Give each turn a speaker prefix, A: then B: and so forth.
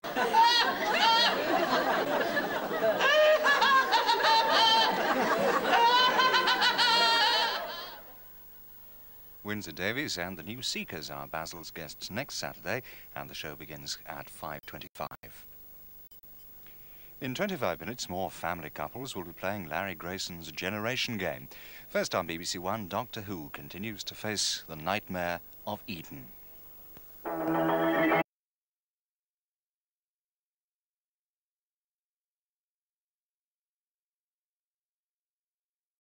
A: Windsor Davies and the New Seekers are Basil's guests next Saturday, and the show begins at 5:25. In 25 minutes, more family couples will be playing Larry Grayson's Generation Game. First on BBC1, Doctor Who continues to face the nightmare of Eden.